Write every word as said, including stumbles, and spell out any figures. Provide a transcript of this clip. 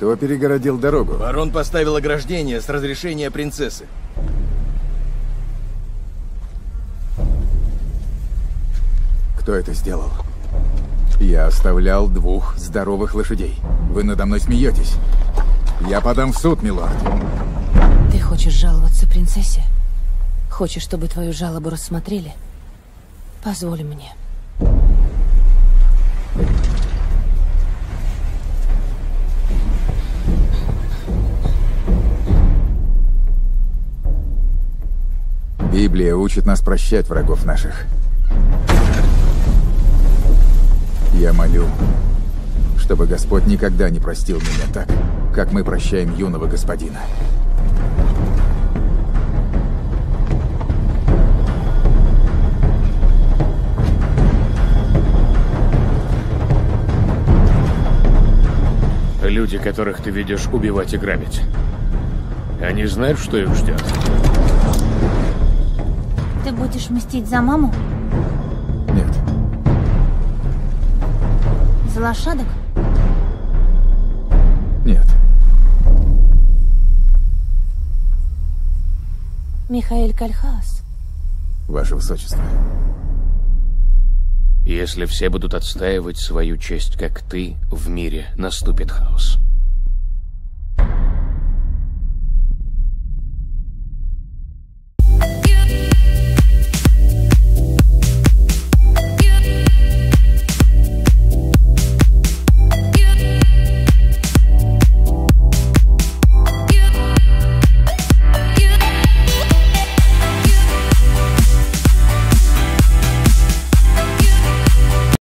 Кто перегородил дорогу? Барон поставил ограждение с разрешения принцессы. Кто это сделал? Я оставлял двух здоровых лошадей. Вы надо мной смеетесь. Я подам в суд, милорд. Ты хочешь жаловаться принцессе? Хочешь, чтобы твою жалобу рассмотрели? Позволь мне. Библия учит нас прощать врагов наших. Я молю, чтобы Господь никогда не простил меня так, как мы прощаем юного господина. Люди, которых ты ведешь убивать и грабить, они знают, что их ждет? Ты будешь мстить за маму? Нет. За лошадок? Нет. Михаэль Кальхаас. Ваше Высочество. Если все будут отстаивать свою честь, как ты, в мире наступит хаос.